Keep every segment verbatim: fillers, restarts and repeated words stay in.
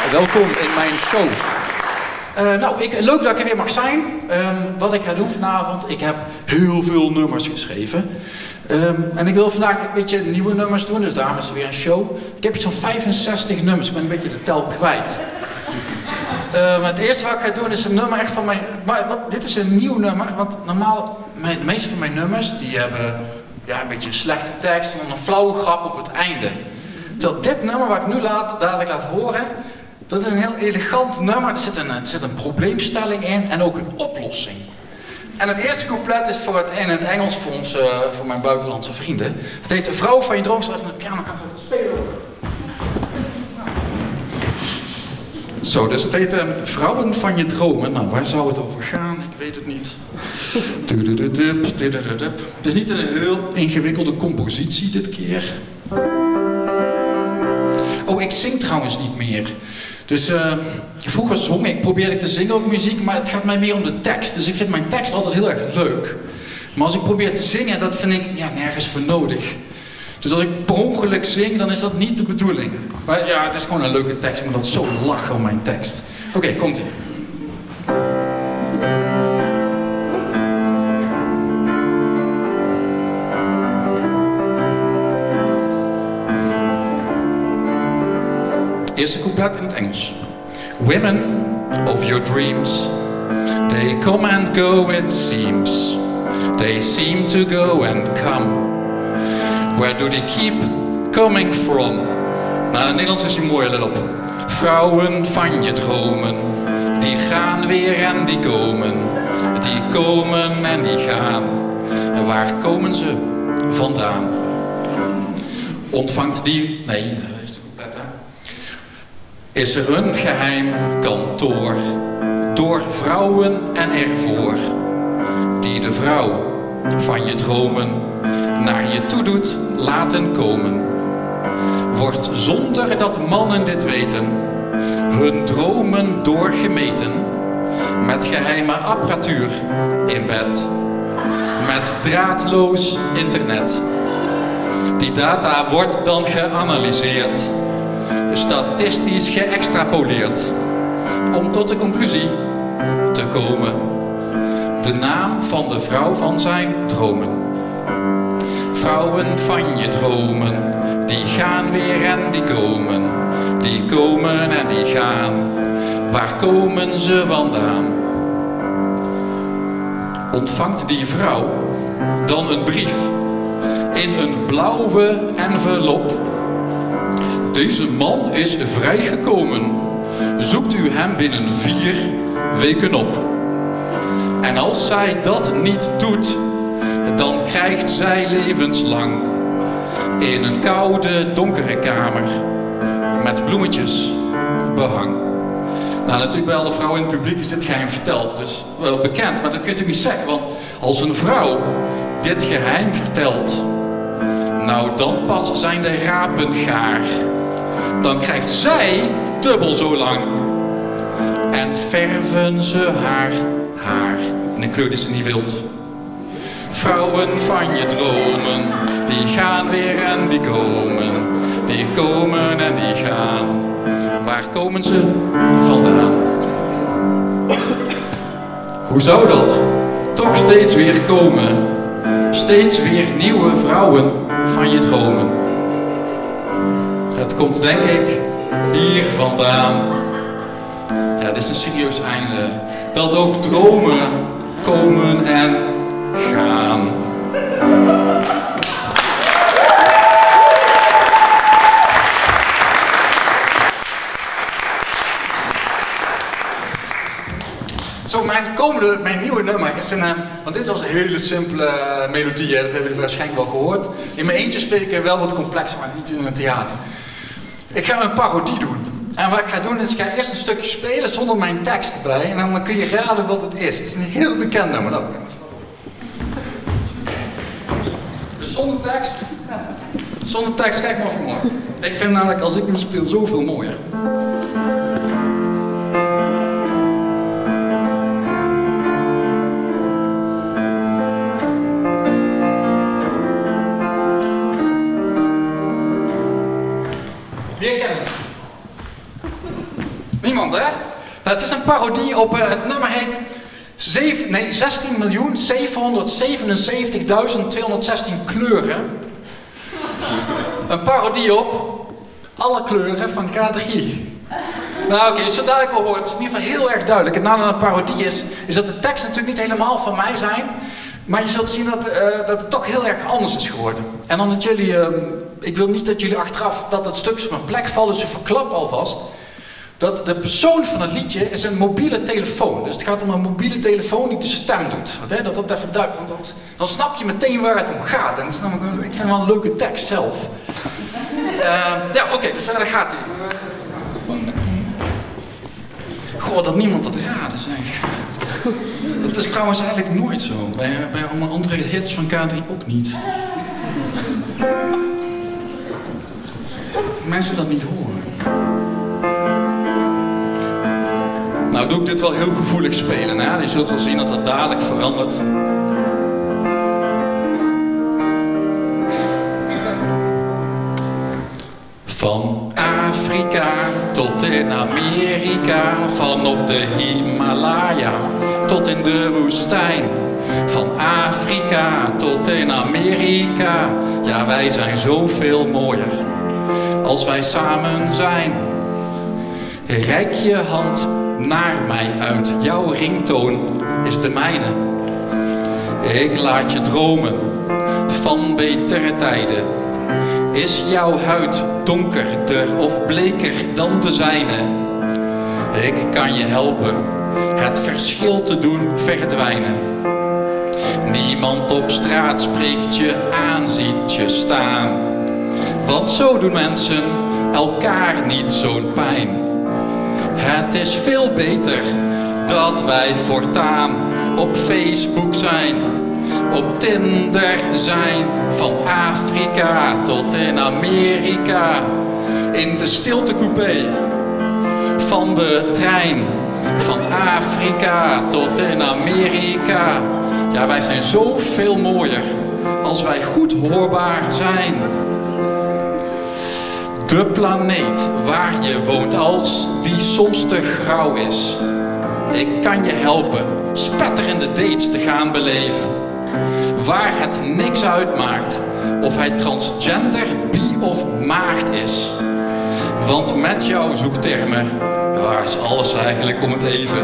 Welkom in mijn show. Uh, nou, ik, leuk dat ik er weer mag zijn. Um, wat ik ga doen vanavond, ik heb heel veel nummers geschreven. Um, en ik wil vandaag een beetje nieuwe nummers doen, dus daarom is er weer een show. Ik heb iets van vijfenzestig nummers, ik ben een beetje de tel kwijt. Uh, maar het eerste wat ik ga doen is een nummer echt van mijn... Maar wat, dit is een nieuw nummer, want normaal, mijn, de meeste van mijn nummers, die hebben ja, een beetje een slechte tekst en dan een flauwe grap op het einde. Terwijl dit nummer wat ik nu laat, dadelijk laat horen, dat is een heel elegant nummer. Er zit een, er zit een probleemstelling in en ook een oplossing. En het eerste couplet is voor het, in het Engels voor, ons, uh, voor mijn buitenlandse vrienden. Het heet Vrouw van je droom. Even een piano gaan spelen. Zo, dus het heet uh, Vrouwen van je dromen. Nou, waar zou het over gaan? Ik weet het niet. Het is niet een heel ingewikkelde compositie dit keer. Oh, ik zing trouwens niet meer. Dus uh, vroeger zong ik, probeerde ik te zingen op muziek, maar het gaat mij meer om de tekst. Dus ik vind mijn tekst altijd heel erg leuk. Maar als ik probeer te zingen, dat vind ik ja, nergens voor nodig. Dus als ik per ongeluk zing, dan is dat niet de bedoeling. Maar ja, het is gewoon een leuke tekst. Ik moet dat zo lachen om mijn tekst. Oké, okay, komt-ie. Eerste couplet in het Engels. Women of your dreams, they come and go it seems. They seem to go and come. Where do they keep coming from? Nou, in het Nederlands is die mooi, let op. Vrouwen van je dromen, die gaan weer en die komen. Die komen en die gaan. En waar komen ze vandaan? Ontvangt die... Nee... Is er een geheim kantoor, door vrouwen en ervoor, die de vrouw van je dromen naar je toe doet laten komen. Wordt zonder dat mannen dit weten, hun dromen doorgemeten, met geheime apparatuur in bed, met draadloos internet. Die data wordt dan geanalyseerd, statistisch geëxtrapoleerd, om tot de conclusie te komen. De naam van de vrouw van zijn dromen. Vrouwen van je dromen, die gaan weer en die komen. Die komen en die gaan. Waar komen ze vandaan? Ontvangt die vrouw dan een brief in een blauwe envelop? Deze man is vrijgekomen. Zoekt u hem binnen vier weken op. En als zij dat niet doet, dan krijgt zij levenslang in een koude, donkere kamer met bloemetjes behang. Nou, natuurlijk bij alle vrouwen in het publiek is dit geheim verteld. Dus wel bekend, maar dat kun je toch niet zeggen. Want als een vrouw dit geheim vertelt, nou dan pas zijn de rapen gaar. Dan krijgt zij dubbel zo lang. En verven ze haar haar. En een kleur die ze niet wilt. Vrouwen van je dromen, die gaan weer en die komen. Die komen en die gaan. Waar komen ze vandaan? Hoe zou dat toch steeds weer komen? Steeds weer nieuwe vrouwen van je dromen. Het komt denk ik hier vandaan. Ja, dit is een serieus einde. Dat ook dromen komen en gaan. Zo, mijn komende, mijn nieuwe nummer is een, uh, want dit was een hele simpele uh, melodie, hè? Dat hebben jullie waarschijnlijk wel gehoord. In mijn eentje speel ik wel wat complexer, maar niet in een theater. Ik ga een parodie doen. En wat ik ga doen is, ik ga eerst een stukje spelen zonder mijn tekst erbij. En dan kun je raden wat het is. Het is een heel bekend nummer. Dat... Dus zonder tekst. Zonder tekst, kijk maar of je mooi. Ik vind namelijk als ik hem speel zoveel mooier. Weer kennen. niemand, hè? Het is een parodie op, uh, het nummer heet zestien miljoen zevenhonderdzevenenzeventigduizend tweehonderdzestien kleuren. Een parodie op alle kleuren van K drie. Nou oké, okay, zo dadelijk wel hoort, het is in ieder geval heel erg duidelijk. Het nadeel aan een parodie is, is dat de teksten natuurlijk niet helemaal van mij zijn. Maar je zult zien dat, uh, dat het toch heel erg anders is geworden. En dan dat jullie, uh, ik wil niet dat jullie achteraf dat het stuk op mijn plek valt, dus je verklap alvast. Dat de persoon van het liedje is een mobiele telefoon. Dus het gaat om een mobiele telefoon die de stem doet. Okay? Dat dat even duidelijk, want dan, dan snap je meteen waar het om gaat. En dat is namelijk, ik vind het wel een leuke tekst zelf. Uh, ja, oké, okay, dus daar gaat hij. Goh, dat niemand dat raadde, zeg. Het is trouwens eigenlijk nooit zo. Bij, bij allemaal andere hits van K drie ook niet. Mensen dat niet horen. Nou doe ik dit wel heel gevoelig spelen, hè? Je zult wel zien dat dat dadelijk verandert. Van Afrika tot in Amerika, van op de Himalaya tot in de woestijn. Van Afrika tot in Amerika, ja wij zijn zoveel mooier als wij samen zijn. Reik je hand naar mij uit, jouw ringtoon is de mijne. Ik laat je dromen van betere tijden. Is jouw huid donkerder of bleker dan de zijne? Ik kan je helpen het verschil te doen verdwijnen. Niemand op straat spreekt je aan, ziet je staan. Want zo doen mensen elkaar niet zo'n pijn. Het is veel beter dat wij voortaan op Facebook zijn, op Tinder zijn, van Afrika tot in Amerika, in de stiltecoupé van de trein, van Afrika tot in Amerika. Ja, wij zijn zoveel mooier als wij goed hoorbaar zijn. De planeet waar je woont, als die soms te grauw is. Ik kan je helpen spetterende dates te gaan beleven. Waar het niks uitmaakt of hij transgender, bi of maagd is. Want met jouw zoektermen, waar is alles eigenlijk om het even.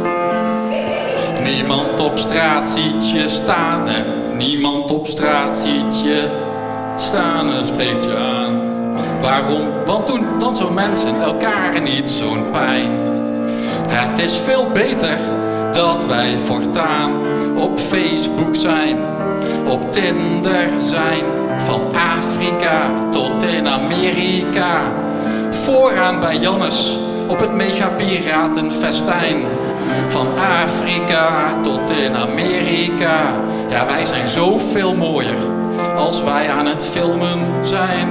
Niemand op straat ziet je staan er. Niemand op straat ziet je staan en spreekt je aan. Waarom? Want toen dan zo mensen elkaar niet zo'n pijn. Het is veel beter dat wij voortaan op Facebook zijn, op Tinder zijn, van Afrika tot in Amerika. Vooraan bij Jannes op het megapiratenfestijn. Van Afrika tot in Amerika. Ja, wij zijn zoveel mooier als wij aan het filmen zijn.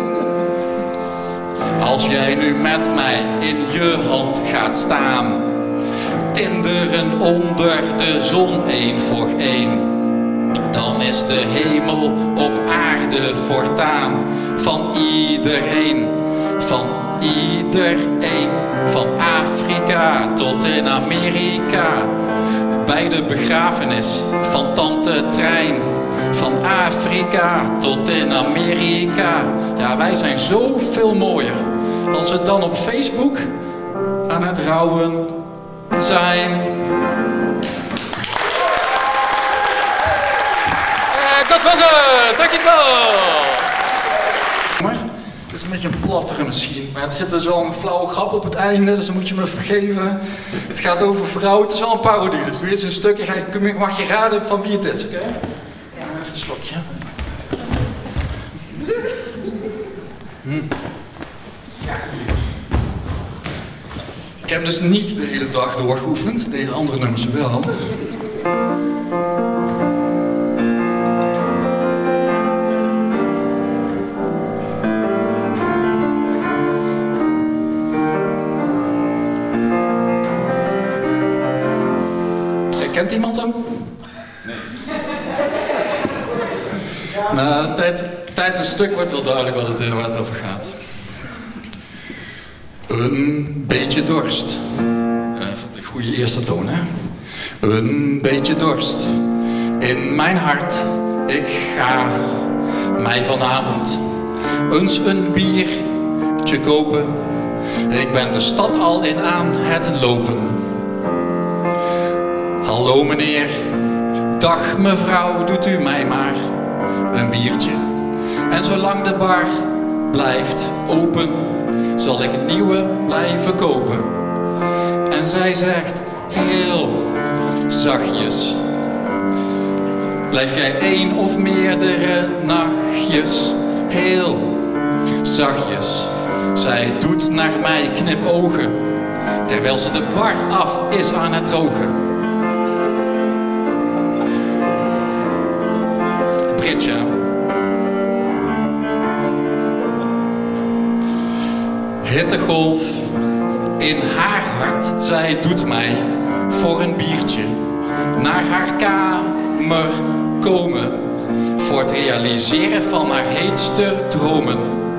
Als jij nu met mij in je hand gaat staan, tinderen onder de zon één voor één, dan is de hemel op aarde voortaan van iedereen, van iedereen, van Afrika tot in Amerika. Bij de begrafenis van tante Trein, van Afrika tot in Amerika. Ja, wij zijn zoveel mooier als we dan op Facebook aan het rouwen zijn. Uh, dat was het, dankjewel. Maar het is een beetje een plattere misschien, maar er zit dus wel een flauwe grap op het einde, dus dan moet je me vergeven. Het gaat over vrouwen, het is wel een parodie, dus doe eens een stukje, mag je raden van wie het is, oké? Okay? Ja, even een slokje. Hm. Ik heb dus niet de hele dag doorgeoefend, deze andere nummers wel. Kent iemand hem? Nee. Nou, tijd, tijd een stuk wordt wel duidelijk wat het, waar het over gaat. Een beetje dorst. Even de goede eerste toon, hè? Een beetje dorst in mijn hart. Ik ga mij vanavond eens een biertje kopen. Ik ben de stad al in aan het lopen. Hallo meneer, dag mevrouw, doet u mij maar een biertje. En zolang de bar blijft open, zal ik een nieuwe blijven kopen. En zij zegt heel zachtjes: blijf jij één of meerdere nachtjes? Heel zachtjes. Zij doet naar mij knipogen, terwijl ze de bar af is aan het drogen. Britje. Hittegolf in haar hart, zij doet mij voor een biertje naar haar kamer komen, voor het realiseren van haar heetste dromen.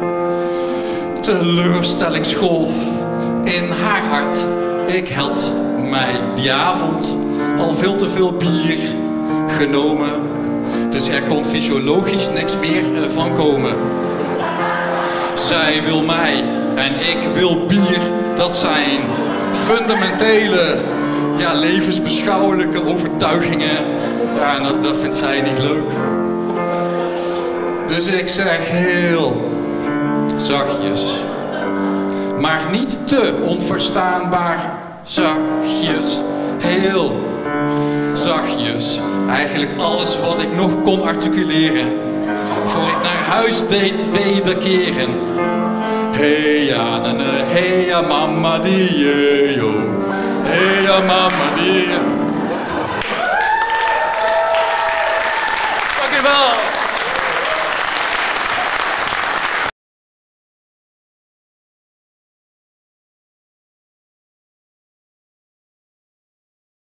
Teleurstellingsgolf in haar hart, ik had mij die avond al veel te veel bier genomen, dus er kon fysiologisch niks meer van komen. Zij wil mij en ik wil bier, dat zijn fundamentele, ja, levensbeschouwelijke overtuigingen. Ja, en dat, dat vindt zij niet leuk. Dus ik zeg heel zachtjes, maar niet te onverstaanbaar zachtjes, heel zachtjes. Eigenlijk alles wat ik nog kon articuleren, voor ik naar huis deed wederkeren. Hey ja, na, na, hey ja, mama die, yo. Hey ja, mama die. Dank u wel.